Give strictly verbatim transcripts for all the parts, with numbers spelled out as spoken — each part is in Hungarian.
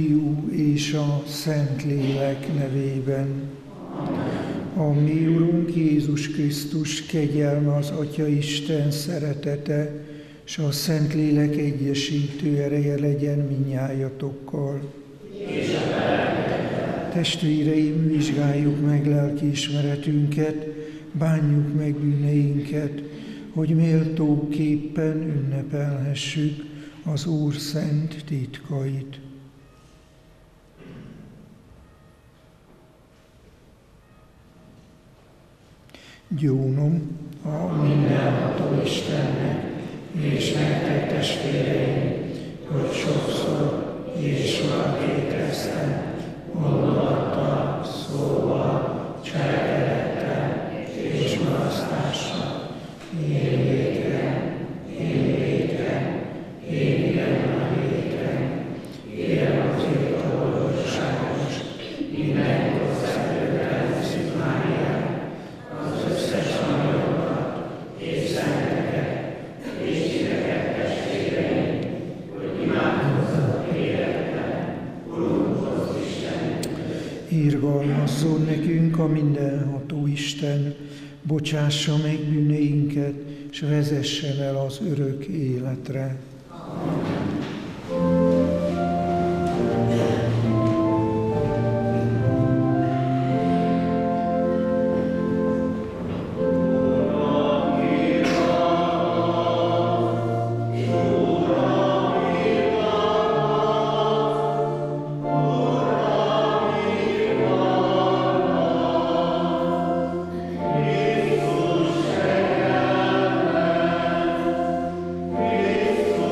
Fiú és a Szentlélek nevében. A mi Urunk Jézus Krisztus kegyelme, az Atya Isten szeretete, és a Szentlélek egyesítő ereje legyen minnyájatokkal. Testvéreim, vizsgáljuk meg lelkiismeretünket, bánjuk meg bűneinket, hogy méltóképpen ünnepelhessük az Úr szent titkait. Gyónom a mindenható Istennek és nektek, testvéreim, hogy sokszor és sokat ékeztem, gondolattal, szóval, cselekedettel és mulasztással, én vétken, én vétken, én igen nagy vétken, élem az írtabolosságos, mindenkor szerőtelen szigmárián, az összes anyagokat és szenteket, és titeket, testvéreim, hogy imádkozzatok életben, Urunkhoz Istenünkhöz. Irgalmazzon nekünk a mindenható Isten, bocsássa meg bűneinket, s vezessen el az örök életre. Krisztus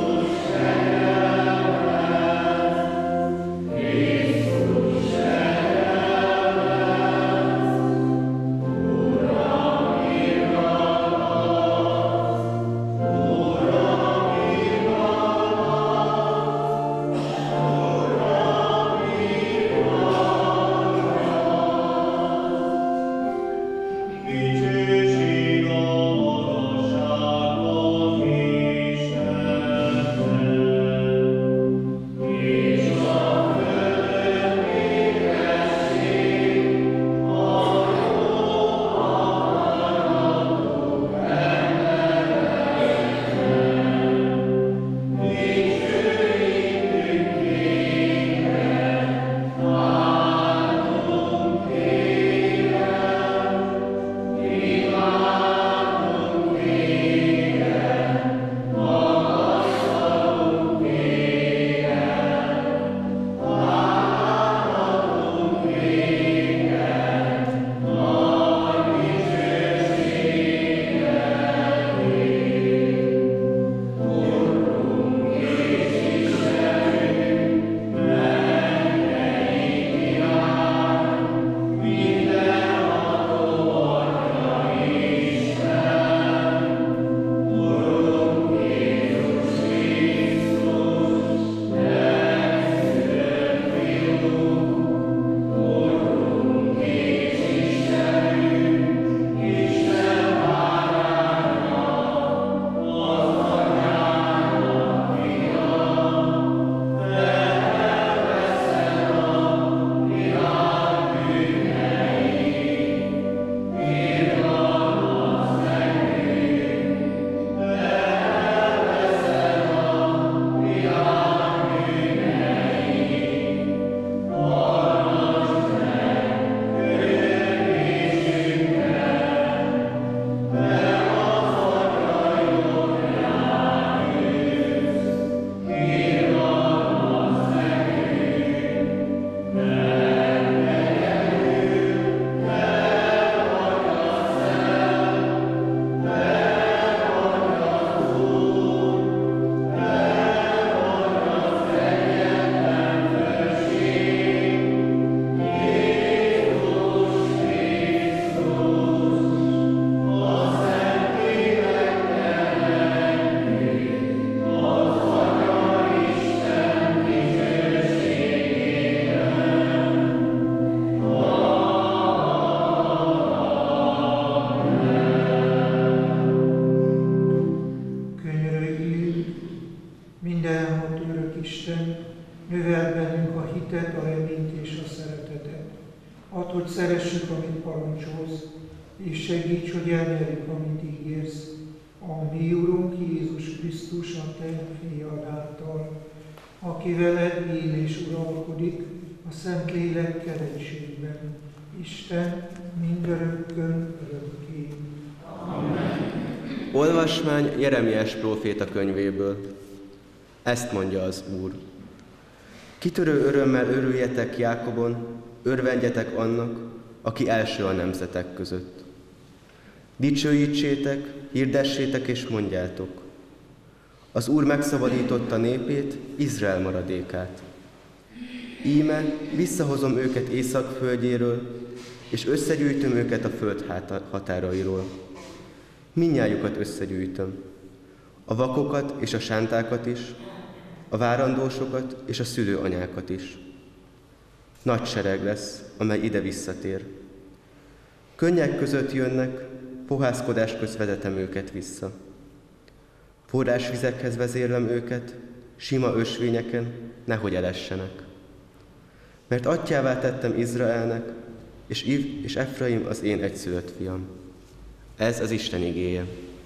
a hitet, a reményt és a szeretetet. Add, hogy szeressük, amit parancsolsz, és segíts, hogy elnyerjük, amit ígérsz. A mi Urunk Jézus Krisztus, a Te fiad által, aki veled él és uralkodik a Szentlélekkel egységben, Isten mindörökkön örökké. Amen. Olvasmány Jeremiás próféta könyvéből. Ezt mondja az Úr. Kitörő örömmel örüljetek Jákobon, örvendjetek annak, aki első a nemzetek között. Dicsőítsétek, hirdessétek és mondjátok. Az Úr megszabadította népét, Izrael maradékát. Íme visszahozom őket Észak földjéről, és összegyűjtöm őket a föld határairól. Mindnyájukat összegyűjtöm, a vakokat és a sántákat is, a várandósokat és a szülőanyákat is. Nagy sereg lesz, amely ide visszatér. Könnyek között jönnek, pohászkodás közt vezetem őket vissza. Forrásvizekhez vezérlem őket, sima ösvényeken, nehogy elessenek. Mert atyává tettem Izraelnek, és, Iv- és Efraim az én egyszülött fiam. Ez az Isten igéje.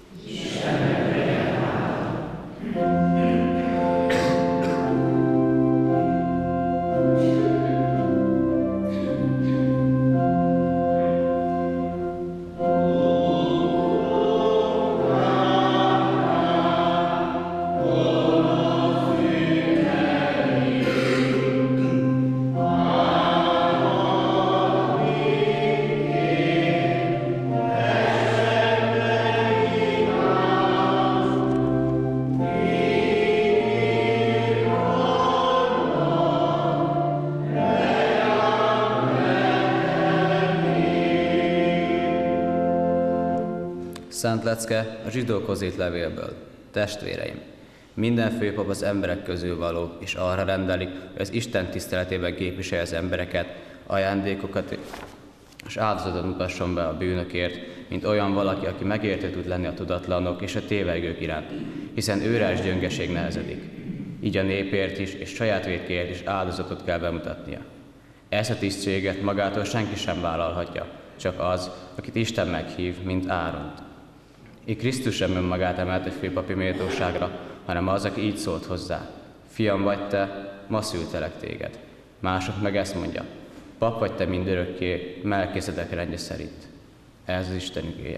Szent lecke a zsidókhoz írt levélből. Testvéreim, minden főpap az emberek közül való, és arra rendelik, hogy az Isten tiszteletében képviselje az embereket, ajándékokat és áldozatot mutasson be a bűnökért, mint olyan valaki, aki megértő tud lenni a tudatlanok és a tévegők iránt, hiszen őre is gyöngeség nehezedik. Így a népért is, és saját vétkéért is áldozatot kell bemutatnia. Ezt a tisztséget magától senki sem vállalhatja, csak az, akit Isten meghív, mint Áront. Így Krisztus sem önmagát emelte főpapi méltóságra, hanem az, aki így szólt hozzá. Fiam vagy te, ma szültelek téged. Mások meg ezt mondja. Pap vagy te mindörökké, Melkisedek rendje szerint. Ez az Isten igéje.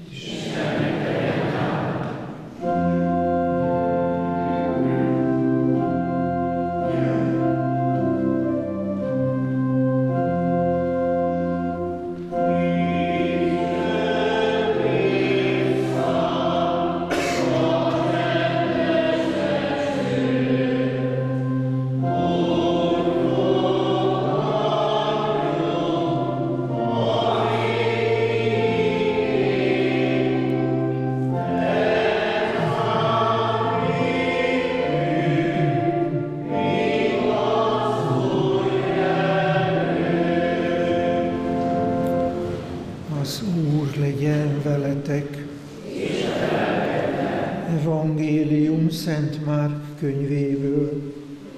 Evangélium Szent Márk könyvéből.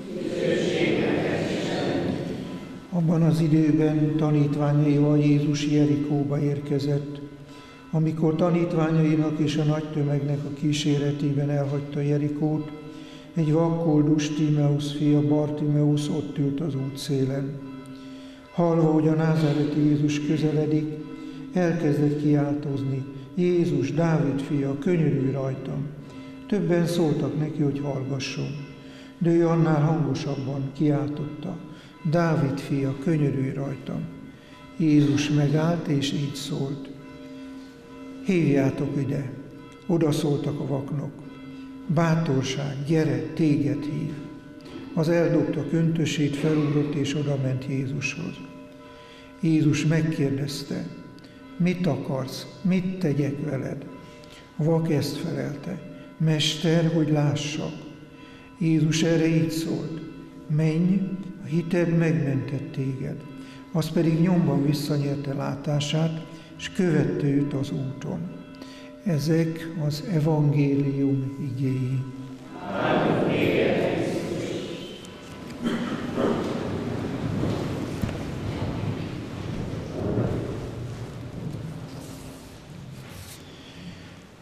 Abban az időben tanítványaival Jézus Jerikóba érkezett. Amikor tanítványainak és a nagy tömegnek a kíséretében elhagyta Jerikót, egy vakkoldus Tímeusz fia Bartimeusz ott ült az útszélen. Hallva, hogy a názáreti Jézus közeledik, elkezdett kiáltozni: Jézus, Dávid fia, könyörülj rajtam! Többen szóltak neki, hogy hallgasson, de ő annál hangosabban kiáltotta: Dávid fia, könyörülj rajtam! Jézus megállt, és így szólt: hívjátok ide! Oda szóltak a vaknok: bátorság, gyere, téged hív! Az eldobta köntösét, felugrott, és odament Jézushoz. Jézus megkérdezte: mit akarsz, mit tegyek veled? A vak ezt felelte: Mester, hogy lássak. Jézus erre így szólt: menj, a hited megmentett téged. Az pedig nyomban visszanyerte látását, és követte őt az úton. Ezek az evangélium igéi.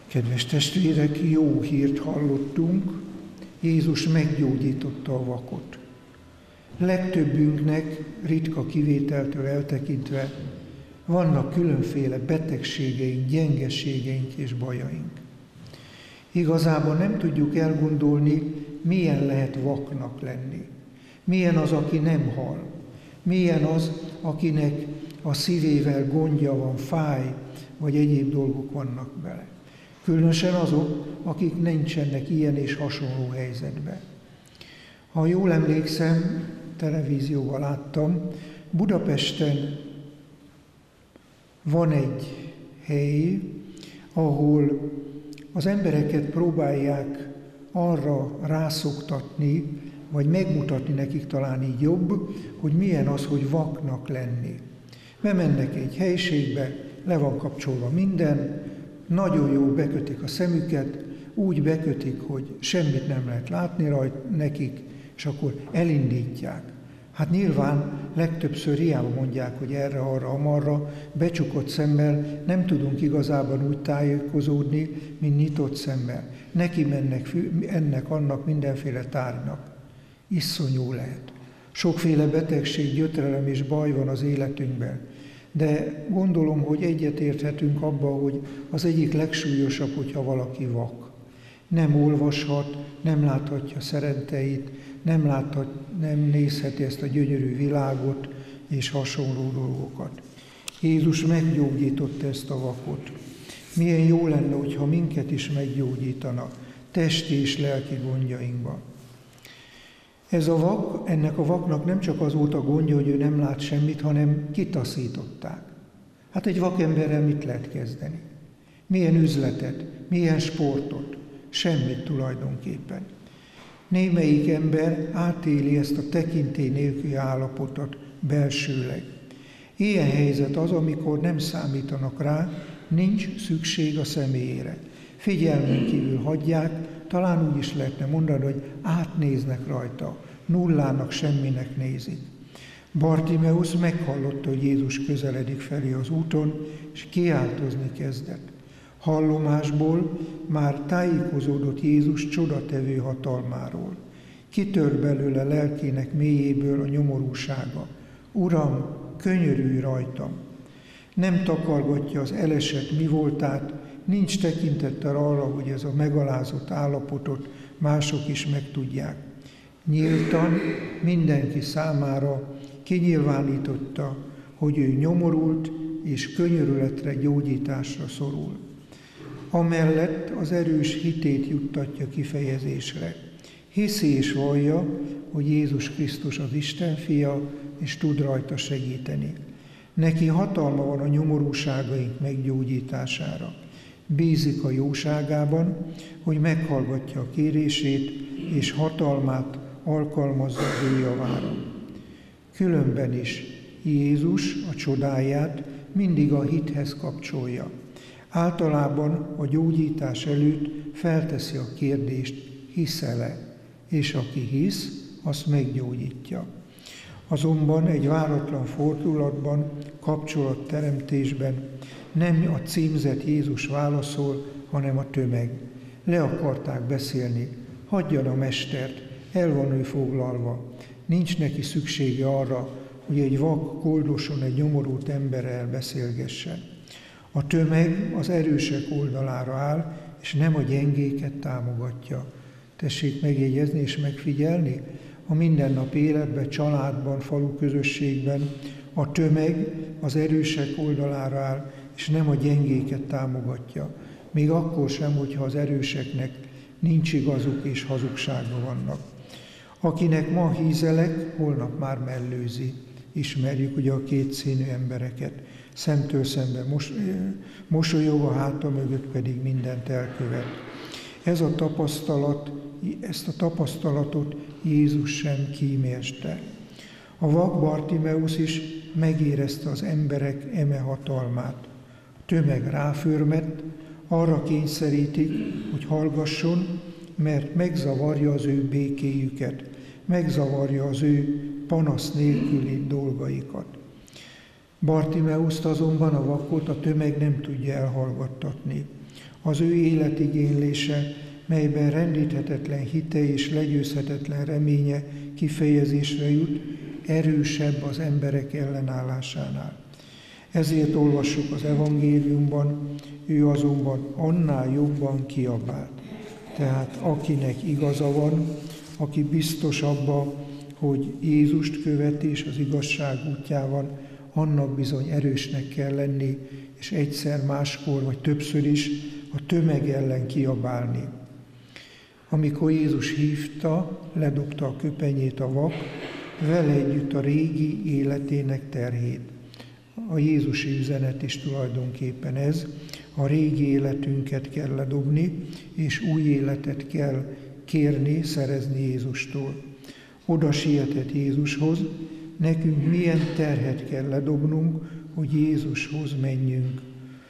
Kedves testvérek, jó hírt hallottunk, Jézus meggyógyította a vakot. Legtöbbünknek, ritka kivételtől eltekintve, vannak különféle betegségeink, gyengeségeink és bajaink. Igazából nem tudjuk elgondolni, milyen lehet vaknak lenni. Milyen az, aki nem hall. Milyen az, akinek a szívével gondja van, fáj, vagy egyéb dolgok vannak vele. Különösen azok, akik nincsenek ilyen és hasonló helyzetben. Ha jól emlékszem, televízióval láttam, Budapesten van egy hely, ahol az embereket próbálják arra rászoktatni, vagy megmutatni nekik talán így jobb, hogy milyen az, hogy vaknak lenni. Bemennek egy helyiségbe, le van kapcsolva minden, nagyon jól bekötik a szemüket, úgy bekötik, hogy semmit nem lehet látni rajt nekik, és akkor elindítják. Hát nyilván legtöbbször hiába mondják, hogy erre, arra, amarra, becsukott szemmel nem tudunk igazában úgy tájékozódni, mint nyitott szemmel. Neki mennek ennek, annak, mindenféle tárgynak. Iszonyú lehet. Sokféle betegség, gyötrelem és baj van az életünkben. De gondolom, hogy egyetérthetünk abban, hogy az egyik legsúlyosabb, hogyha valaki vak. Nem olvashat, nem láthatja szeretteit, nem, láthat, nem nézheti ezt a gyönyörű világot és hasonló dolgokat. Jézus meggyógyította ezt a vakot. Milyen jó lenne, hogyha minket is meggyógyítana testi és lelki gondjainkban. Ez a vak, ennek a vaknak nem csak az volt a gondja, hogy ő nem lát semmit, hanem kitaszították. Hát egy vakemberrel mit lehet kezdeni? Milyen üzletet, milyen sportot? Semmit tulajdonképpen. Némelyik ember átéli ezt a tekintély nélküli állapotot belsőleg. Ilyen helyzet az, amikor nem számítanak rá, nincs szükség a személyére. Figyelmen kívül hagyják, talán úgy is lehetne mondani, hogy átnéznek rajta, nullának, semminek nézik. Bartimeus meghallotta, hogy Jézus közeledik felé az úton, és kiáltozni kezdett. Hallomásból már tájékozódott Jézus csodatevő hatalmáról. Kitört belőle lelkének mélyéből a nyomorúsága. Uram, könyörülj rajtam! Nem takargatja az elesett mi voltát, nincs tekintettel arra, hogy ez a megalázott állapotot mások is megtudják. Nyíltan mindenki számára kinyilvánította, hogy ő nyomorult és könyörületre, gyógyításra szorul. Amellett az erős hitét juttatja kifejezésre. Hiszi és vallja, hogy Jézus Krisztus az Isten fia, és tud rajta segíteni. Neki hatalma van a nyomorúságaink meggyógyítására. Bízik a jóságában, hogy meghallgatja a kérését, és hatalmát alkalmazza az ő javára. Különben is Jézus a csodáját mindig a hithez kapcsolja. Általában a gyógyítás előtt felteszi a kérdést, hiszel-e, és aki hisz, azt meggyógyítja. Azonban egy váratlan fordulatban, kapcsolatteremtésben nem a címzett Jézus válaszol, hanem a tömeg. Le akarták beszélni, hagyjan a mestert, el van ő foglalva. Nincs neki szüksége arra, hogy egy vak, koldoson, egy nyomorult emberrel beszélgessen. A tömeg az erősek oldalára áll, és nem a gyengéket támogatja. Tessék megjegyezni és megfigyelni, a mindennapi életben, családban, falu közösségben a tömeg az erősek oldalára áll, és nem a gyengéket támogatja. Még akkor sem, hogyha az erőseknek nincs igazuk és hazugsága vannak. Akinek ma hízelek, holnap már mellőzi. Ismerjük ugye a kétszínű embereket. Szemtől szemben mos, mosolyog, a háta mögött pedig mindent elkövet. Ez a tapasztalat, ezt a tapasztalatot Jézus sem kímélte. A vak Bartimeus is megérezte az emberek eme hatalmát. A tömeg ráförmett, arra kényszerítik, hogy hallgasson, mert megzavarja az ő békéjüket, megzavarja az ő panasz nélküli dolgaikat. Bartimeuszt azonban, a vakot a tömeg nem tudja elhallgattatni. Az ő életigénylése, melyben rendíthetetlen hite és legyőzhetetlen reménye kifejezésre jut, erősebb az emberek ellenállásánál. Ezért olvassuk az evangéliumban, ő azonban annál jobban kiabált. Tehát akinek igaza van, aki biztos abba, hogy Jézust követi és az igazság útjában, annak bizony erősnek kell lenni, és egyszer, máskor vagy többször is a tömeg ellen kiabálni. Amikor Jézus hívta, ledobta a köpenyét a vak, vele együtt a régi életének terhét. A jézusi üzenet is tulajdonképpen ez, a régi életünket kell ledobni, és új életet kell kérni, szerezni Jézustól. Oda sietett Jézushoz, nekünk milyen terhet kell ledobnunk, hogy Jézushoz menjünk.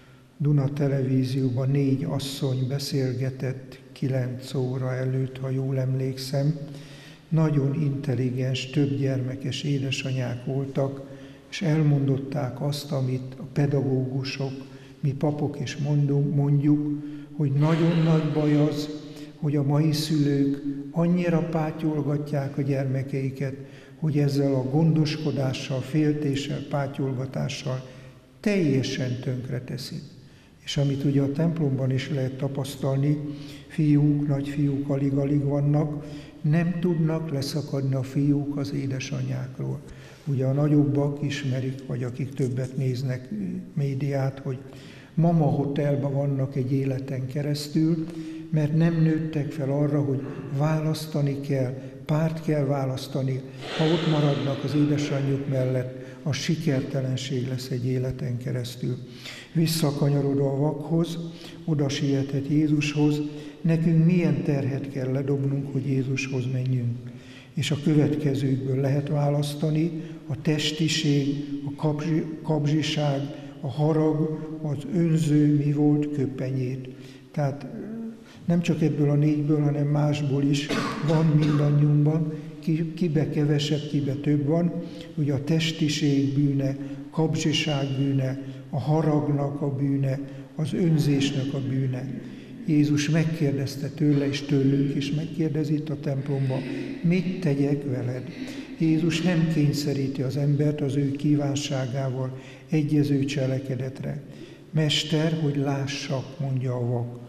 Duna Televízióban négy asszony beszélgetett kilenc óra előtt, ha jól emlékszem. Nagyon intelligens, többgyermekes édesanyák voltak, és elmondották azt, amit a pedagógusok, mi papok is mondunk, mondjuk, hogy nagyon nagy baj az, hogy a mai szülők annyira pátyolgatják a gyermekeiket, hogy ezzel a gondoskodással, féltéssel, pátyolgatással teljesen tönkreteszik. És amit ugye a templomban is lehet tapasztalni, fiúk, nagyfiúk alig-alig vannak, nem tudnak leszakadni a fiúk az édesanyákról. Ugye a nagyobbak ismerik, vagy akik többet néznek médiát, hogy mama hotelban vannak egy életen keresztül, mert nem nőttek fel arra, hogy választani kell, párt kell választani. Ha ott maradnak az édesanyjuk mellett, a sikertelenség lesz egy életen keresztül. Visszakanyarodva a vakhoz, oda sietett Jézushoz, nekünk milyen terhet kell ledobnunk, hogy Jézushoz menjünk. És a következőkből lehet választani: a testiség, a kapzsi, kapzsiság, a harag, az önző mi volt köpenyét. Tehát nem csak ebből a négyből, hanem másból is van mindannyiunkban, ki, kibe kevesebb, kibe több van. Ugye a testiség bűne, kapzsiság bűne, a haragnak a bűne, az önzésnek a bűne. Jézus megkérdezte tőle, és tőlünk is megkérdezi itt a templomban, mit tegyek veled? Jézus nem kényszeríti az embert az ő kívánságával egyező cselekedetre. Mester, hogy lássak, mondja a vak.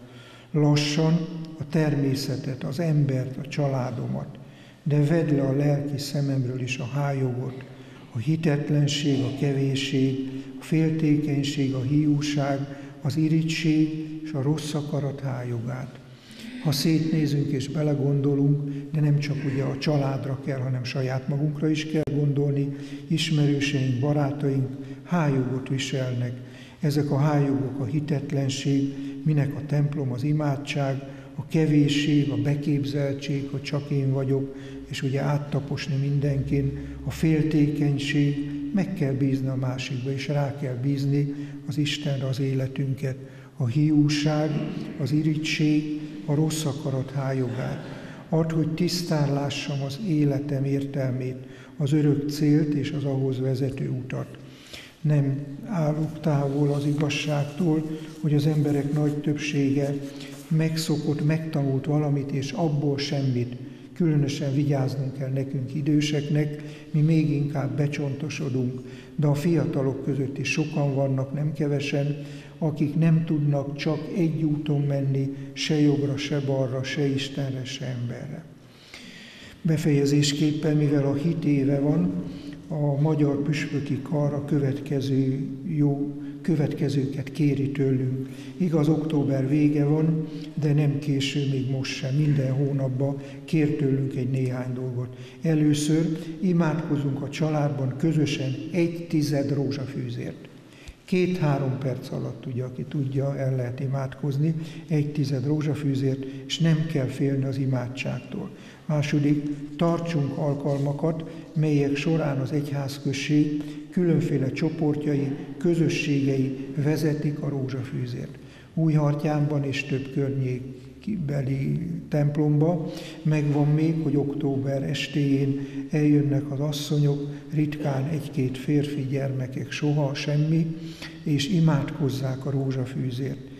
Lassan a természetet, az embert, a családomat, de vedd le a lelki szememről is a hájogot, a hitetlenség, a kevésség, a féltékenység, a hiúság, az irigység és a rossz akarat hájogát. Ha szétnézünk és belegondolunk, de nem csak ugye a családra kell, hanem saját magunkra is kell gondolni, ismerőseink, barátaink hájogot viselnek. Ezek a hájogok a hitetlenség, minek a templom, az imádság, a kevésség, a beképzeltség, hogy csak én vagyok, és ugye áttaposni mindenkin, a féltékenység, meg kell bízni a másikba, és rá kell bízni az Istenre az életünket. A hiúság, az irigység, a rossz akarat hájogát. Add, hogy tisztán lássam az életem értelmét, az örök célt és az ahhoz vezető utat. Nem állok távol az igazságtól, hogy az emberek nagy többsége megszokott, megtanult valamit, és abból semmit. Különösen vigyáznunk kell nekünk időseknek, mi még inkább becsontosodunk, de a fiatalok között is sokan vannak, nem kevesen, akik nem tudnak csak egy úton menni, se jobbra, se balra, se Istenre, se emberre. Befejezésképpen, mivel a hit éve van, a Magyar Püspöki Kar a következő jó következőket kéri tőlünk. Igaz, október vége van, de nem késő még most sem. Minden hónapban kér tőlünk egy néhány dolgot. Először imádkozunk a családban közösen egy tized rózsafűzért. Két-három perc alatt, ugye, aki tudja, el lehet imádkozni, egy tized rózsafűzért, és nem kell félni az imádságtól. Második, tartsunk alkalmakat, melyek során az egyházközség különféle csoportjai, közösségei vezetik a rózsafűzért. Újhartyánban és több környékbeli templomba megvan még, hogy október estéjén eljönnek az asszonyok, ritkán egy-két férfi, gyermekek, soha semmi, és imádkozzák a rózsafűzért.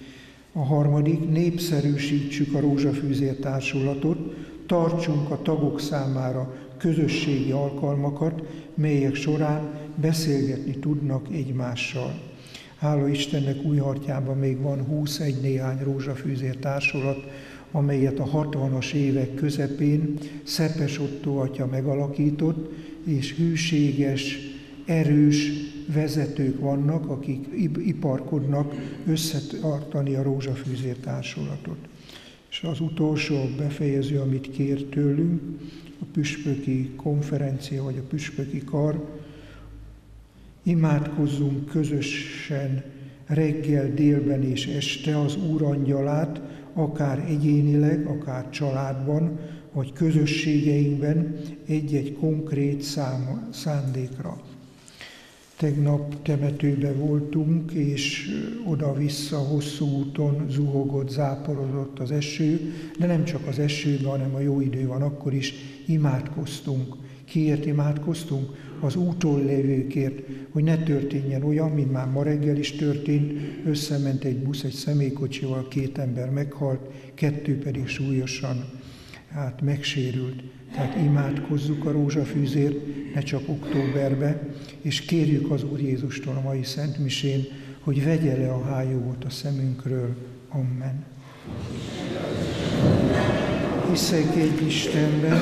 A harmadik, népszerűsítsük a Rózsafűzér társulatot, tartsunk a tagok számára közösségi alkalmakat, melyek során beszélgetni tudnak egymással. Hála Istennek, Újhartyában még van huszegy néhány Rózsafűzér társulat, amelyet a hatvanas évek közepén Szepes Ottó atya megalakított, és hűséges, erős vezetők vannak, akik iparkodnak összetartani a Rózsafűzér társulatot. És az utolsó befejező, amit kér tőlünk, a püspöki konferencia, vagy a püspöki kar, imádkozzunk közösen reggel, délben és este az Úr angyalát, akár egyénileg, akár családban, vagy közösségeinkben egy-egy konkrét szám, szándékra. Tegnap temetőbe voltunk, és oda-vissza hosszú úton zuhogott, záporozott az eső, de nem csak az esőben, hanem a jó idő van, akkor is imádkoztunk. Kiért imádkoztunk? Az úton lévőkért, hogy ne történjen olyan, mint már ma reggel is történt, összement egy busz egy személykocsival, két ember meghalt, kettő pedig súlyosan hát megsérült. Tehát imádkozzuk a Rózsafűzért, ne csak októberbe, és kérjük az Úr Jézustól a mai szentmisén, hogy vegye le a hájogot a szemünkről. Amen. Hiszek egy Istenben,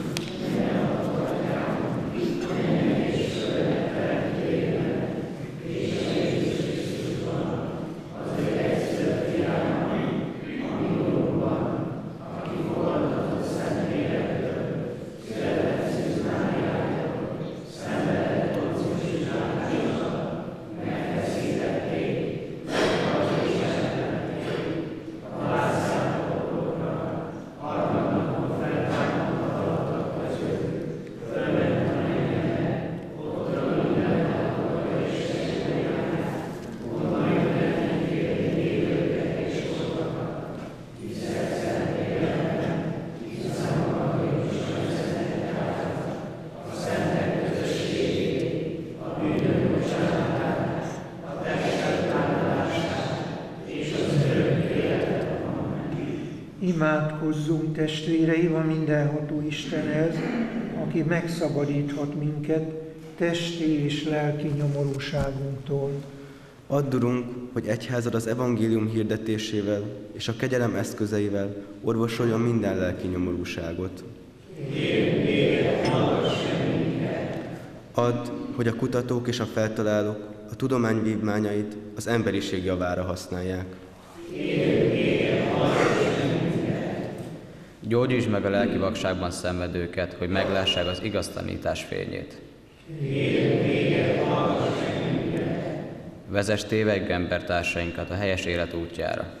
imádkozzunk testvéreim a mindenható Istenhez, aki megszabadíthat minket testi és lelki nyomorúságunktól. Add, Urunk, hogy egyházad az evangélium hirdetésével és a kegyelem eszközeivel orvosoljon minden lelki nyomorúságot. Add, hogy a kutatók és a feltalálók a tudomány vívmányait az emberiség javára használják. Gyógyítsd meg a lelki vakságban szenvedőket, hogy meglássák az igaz tanítás fényét. Vezess tévegő embertársainkat a helyes élet útjára.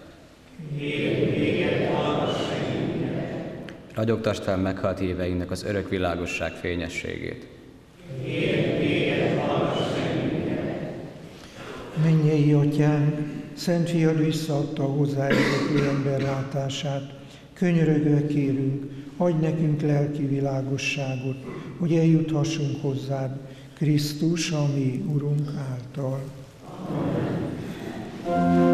Ragyogtasd fel meghalt híveinknek az örök világosság fényességét. Mennyei Atyánk, Szent Fiad visszaadta a hozzáértő ember látását. Könyörögve kérünk, adj nekünk lelki világosságot, hogy eljuthassunk hozzád, Krisztus, a mi Urunk által. Amen.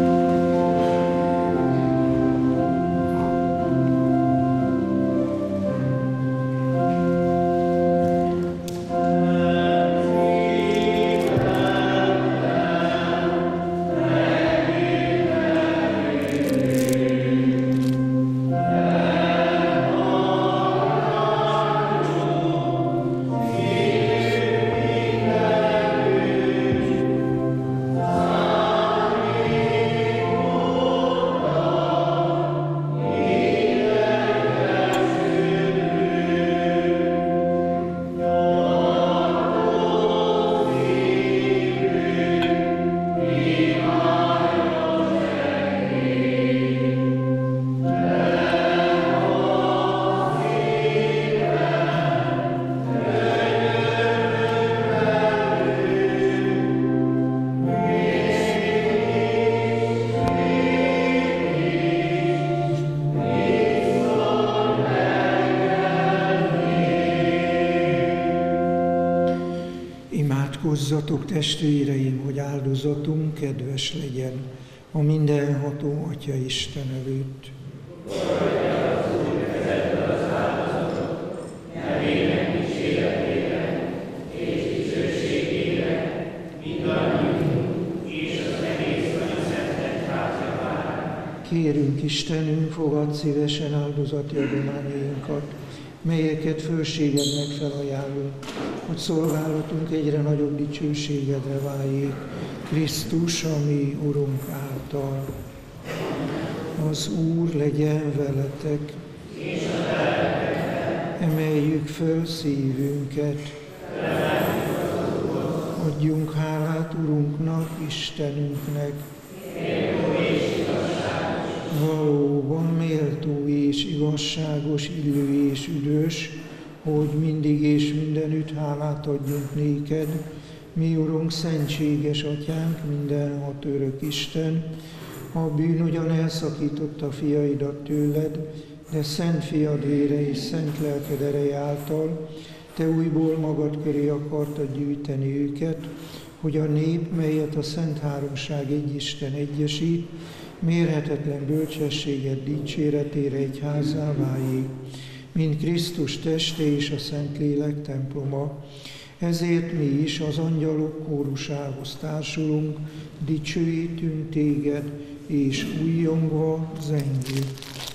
Imádkozzatok, testvéreim, hogy áldozatunk kedves legyen a mindenható Atya Isten előtt. Kérünk Istenünk, fogadd szívesen áldozati adományainkat, melyeket fölségednek felajánlunk, hogy szolgálatunk egyre nagyobb dicsőségedre váljék, Krisztus, a mi Urunk által. Az Úr legyen veletek, emeljük föl szívünket, adjunk hálát Urunknak, Istenünknek. Valóban méltó és igazságos, illő és üdvös, hogy mindig és mindenütt hálát adjunk néked, mi Urunk, szentséges Atyánk, mindenhat örök Isten, a bűn ugyan elszakította fiaidat tőled, de szent fiad vére és szent lelked ereje által te újból magad köré akartad gyűjteni őket, hogy a nép, melyet a Szent Háromság egy Isten egyesít, mérhetetlen bölcsességed dicséretére egyházá váljék, mint Krisztus teste és a Szentlélek temploma. Ezért mi is az angyalok kórusához társulunk, dicsőítünk téged, és újjongva zengünk.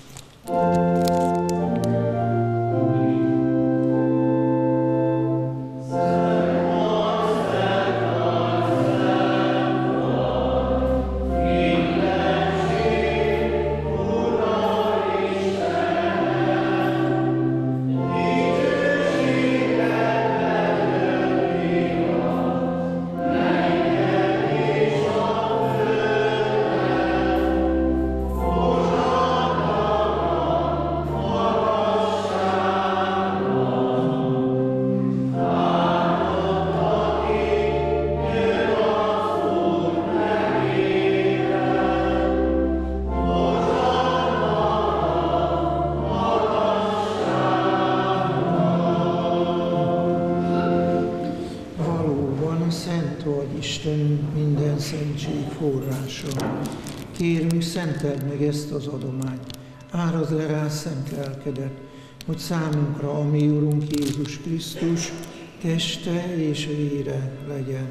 Kérünk, szenteld meg ezt az adományt, árazd le rá szent lelkedet, hogy számunkra a mi Urunk Jézus Krisztus teste és vére legyen.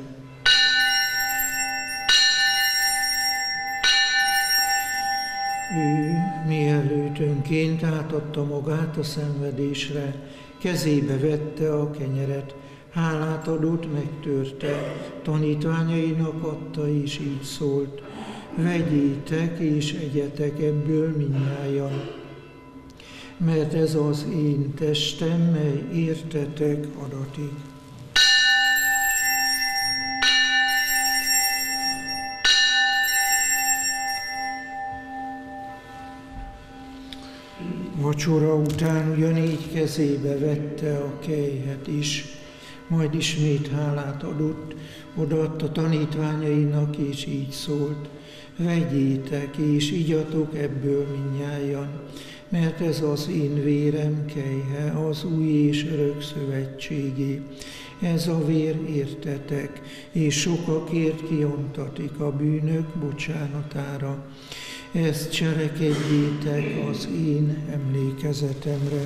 Ő, mielőtt önként átadta magát a szenvedésre, kezébe vette a kenyeret, hálát adott, megtörte, tanítványainak adta, és így szólt: vegyétek és egyetek ebből mindnyájan, mert ez az én testem, mely értetek adatik. Vacsora után ugyanígy kezébe vette a kelyhet is, majd ismét hálát adott, odaadta tanítványainak, és így szólt: vegyétek és igyatok ebből mindnyájan, mert ez az én vérem kelyhe, az új és örök szövetségé. Ez a vér értetek, és sokakért kiontatik a bűnök bocsánatára. Ezt cselekedjétek az én emlékezetemre.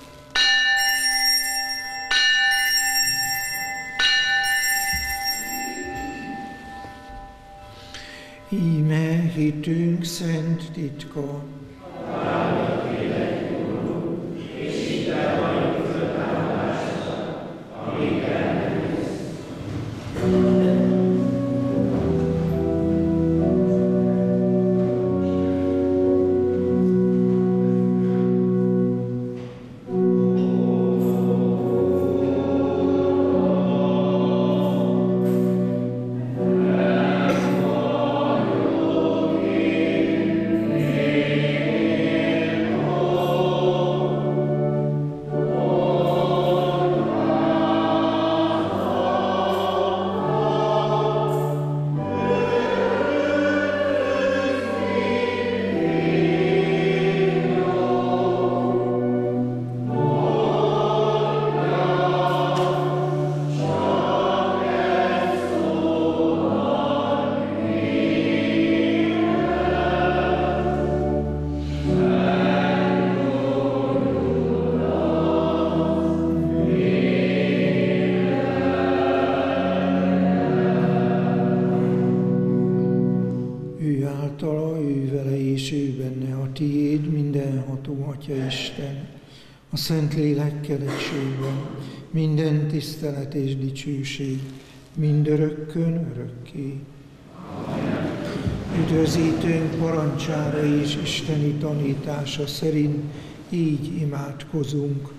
Íme hitünk szent titka. Amen. tiéd, mindenható Atya Isten, a Szent Lélekkel egységben, minden tisztelet és dicsőség, mindörökkön örökké. Üdvözítőnk parancsára és isteni tanítása szerint így imádkozunk.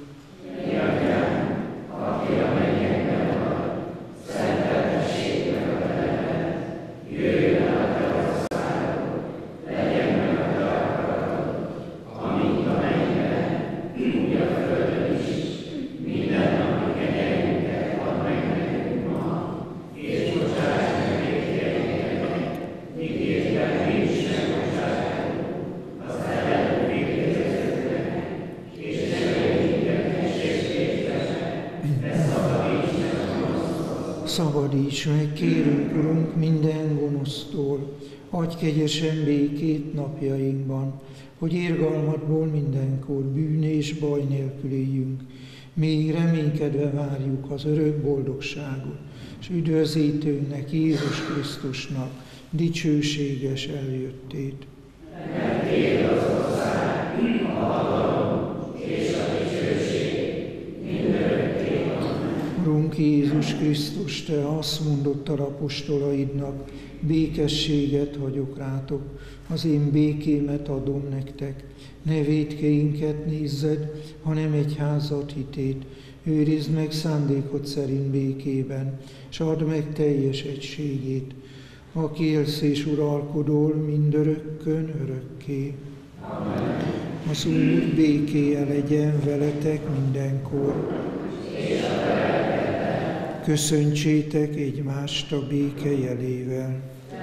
Szabadíts meg, kérünk, Urunk, minden gonosztól, adj kegyesen békét napjainkban, hogy irgalmadból mindenkor bűn és baj nélkül éljünk. Mi reménykedve várjuk az örök boldogságot, és üdvözítőnknek, Jézus Krisztusnak dicsőséges eljöttét. Urunk Jézus Krisztus, Te azt mondottad apostolaidnak, békességet hagyok rátok, az én békémet adom nektek. Ne vétkeinket nézzed, hanem egyházad hitét. Őrizd meg szándékod szerint békében, s add meg teljes egységét. Aki élsz és uralkodol mindörökkön örökké. Amen. Az Úr békéje legyen veletek mindenkor. Köszöntsétek egymást a béke jelével.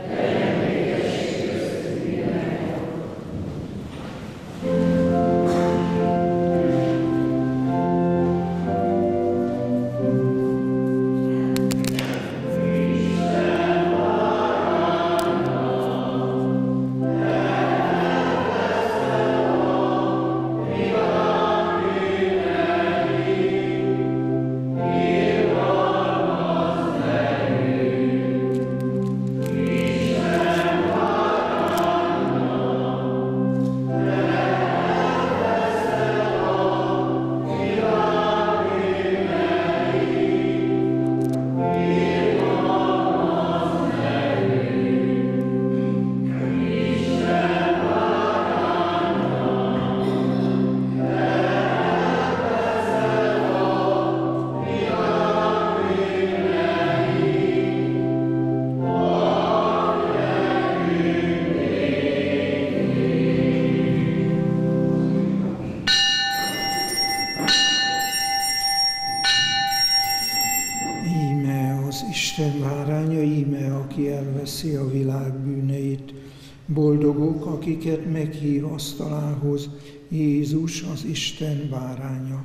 Isten báránya, íme, aki elveszi a világ bűneit. Boldogok, akiket meghív asztalához, Jézus az Isten báránya.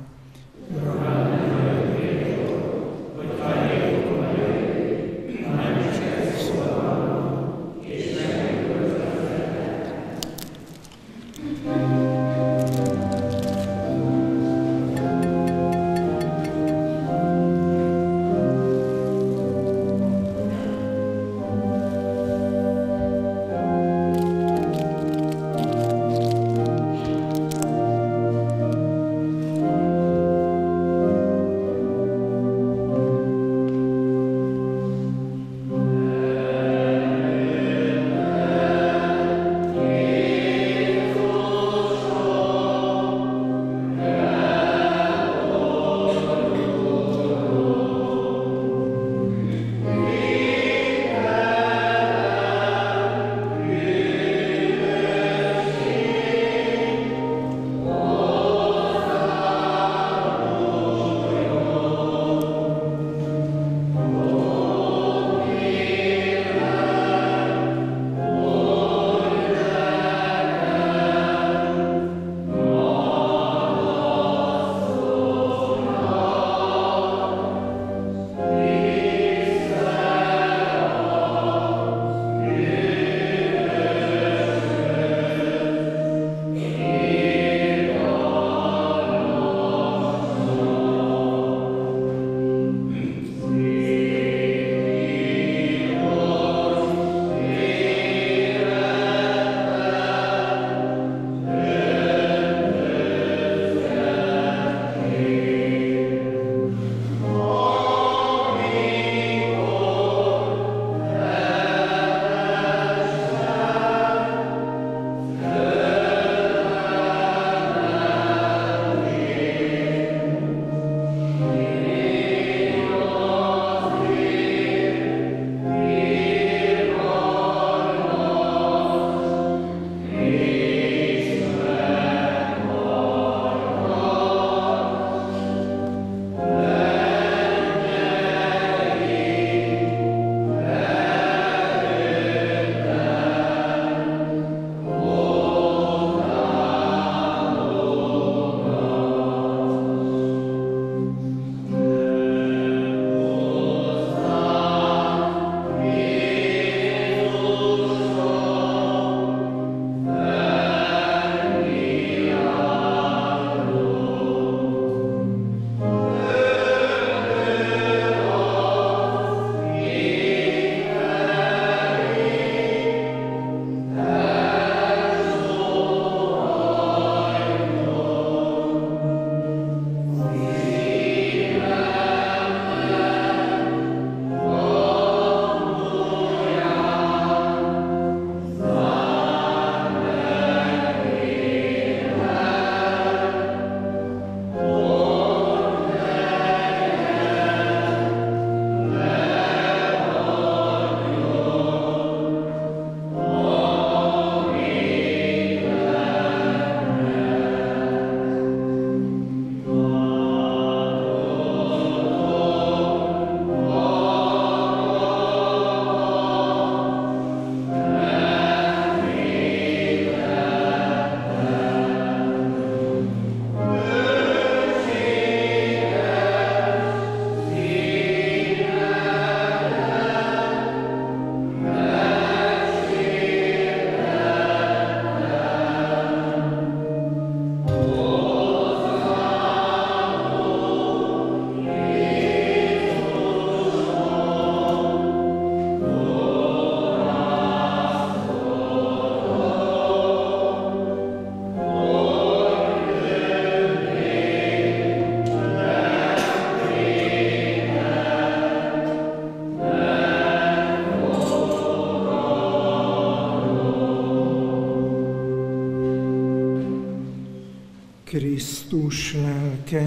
Krisztus lelke.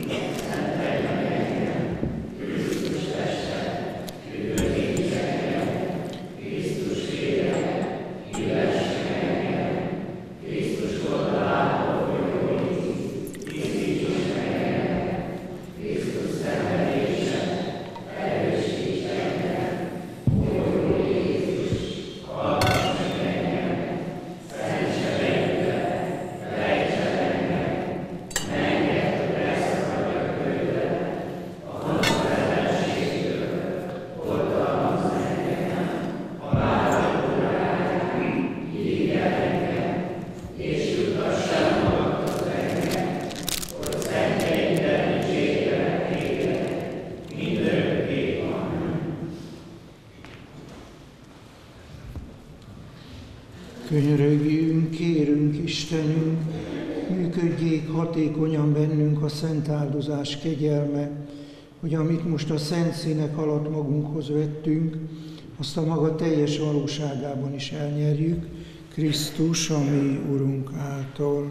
Könyörögjünk, kérünk Istenünk, működjék hatékonyan bennünk a szent áldozás kegyelme, hogy amit most a szent színek alatt magunkhoz vettünk, azt a maga teljes valóságában is elnyerjük, Krisztus, a mi Urunk által.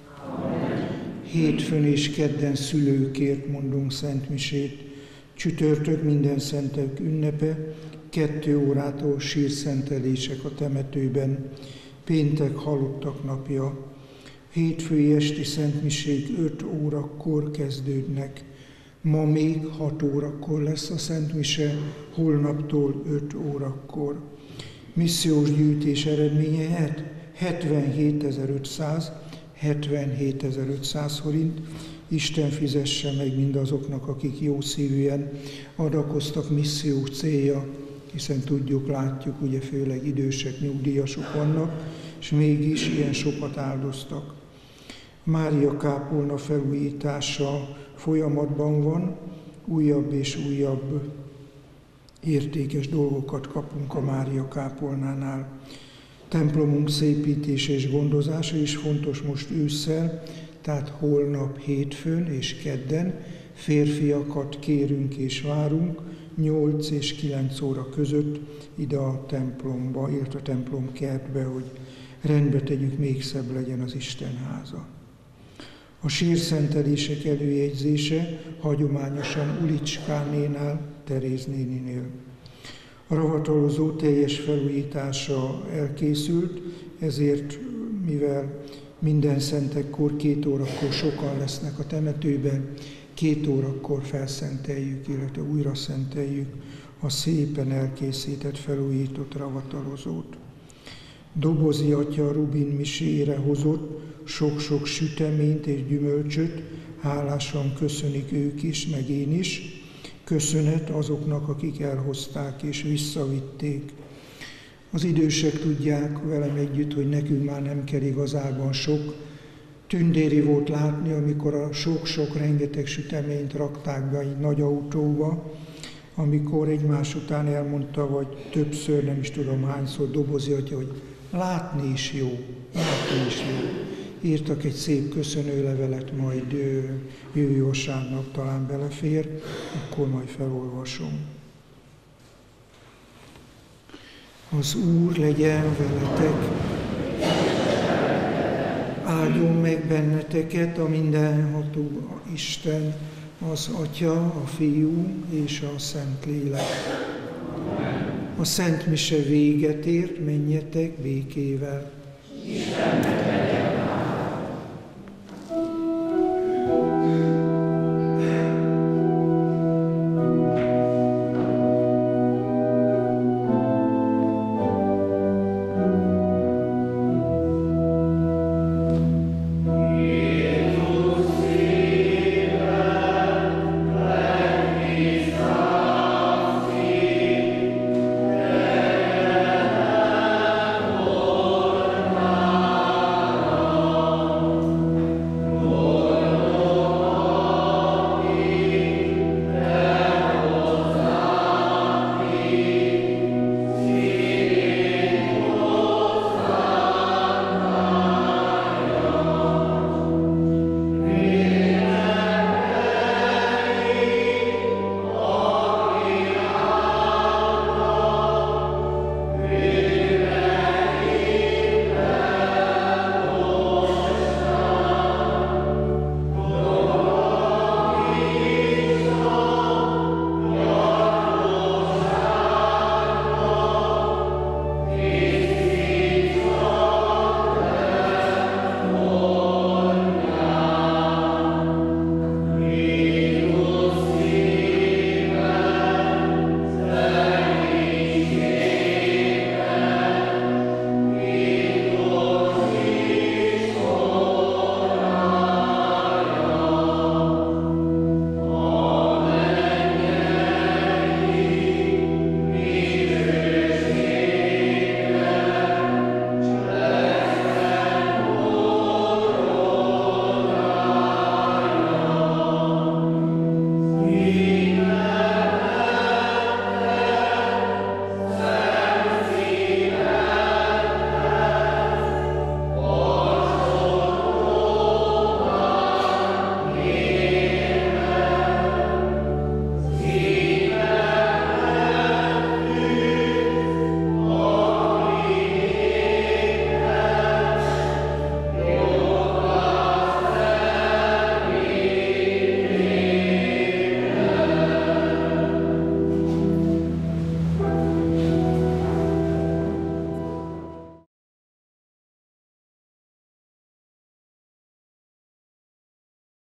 Hétfőn és kedden szülőkért mondunk szentmisét, csütörtök minden szentek ünnepe, kettő órától sírszentelések a temetőben, péntek halottak napja, hétfői esti szentmisék öt órakor kezdődnek, ma még hat órakor lesz a szentmise, holnaptól öt órakor. Missziós gyűjtés eredménye hetvenhétezer-ötszáz, hetvenhétezer-ötszáz forint. Isten fizesse meg mindazoknak, akik jó szívűen adakoztak missziós célja, hiszen tudjuk, látjuk, ugye főleg idősek, nyugdíjasok vannak, és mégis ilyen sokat áldoztak. Mária kápolna felújítása folyamatban van, újabb és újabb értékes dolgokat kapunk a Mária kápolnánál. Templomunk szépítése és gondozása is fontos most ősszel, tehát holnap hétfőn és kedden férfiakat kérünk és várunk, nyolc és kilenc óra között ide a templomba, illetve a templom kertbe, hogy rendbe tegyük, még szebb legyen az Istenháza. A sírszentelések előjegyzése hagyományosan Ulicskánénál, Teréz néninél. A ravatalozó teljes felújítása elkészült, ezért mivel minden szentekkor, két órakor sokan lesznek a temetőben, két órakor felszenteljük, illetve újra szenteljük a szépen elkészített, felújított ravatalozót. Dobozi atya Rubin misére hozott sok-sok süteményt és gyümölcsöt, hálásan köszönik ők is, meg én is. Köszönet azoknak, akik elhozták és visszavitték. Az idősek tudják velem együtt, hogy nekünk már nem kell igazában sok. Tündéri volt látni, amikor a sok-sok rengeteg süteményt rakták be egy nagy autóba, amikor egymás után elmondta, vagy többször, nem is tudom hányszor Dobozi atya, hogy látni is jó, látni is jó. Írtak egy szép köszönőlevelet, majd jövő vasárnap talán belefér, akkor majd felolvasom. Az Úr legyen veletek, áldjon meg benneteket a mindenható Isten, az Atya, a Fiú és a Szentlélek. A Szent Mise véget ért, menjetek békével. Isten